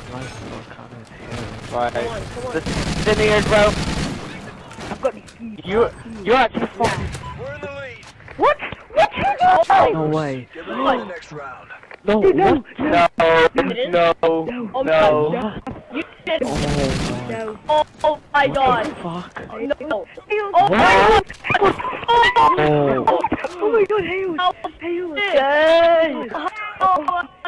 Right. Come on. This in the end, bro. I've got these keys. You're actually fucking. We're in the lead. What? What? No way. Get ready for the next round. No. Dude, no. No. Oh No. You said Oh no. Oh my god. fuck. No. What? Oh my god. Oh. Oh my god, Halez. Halez.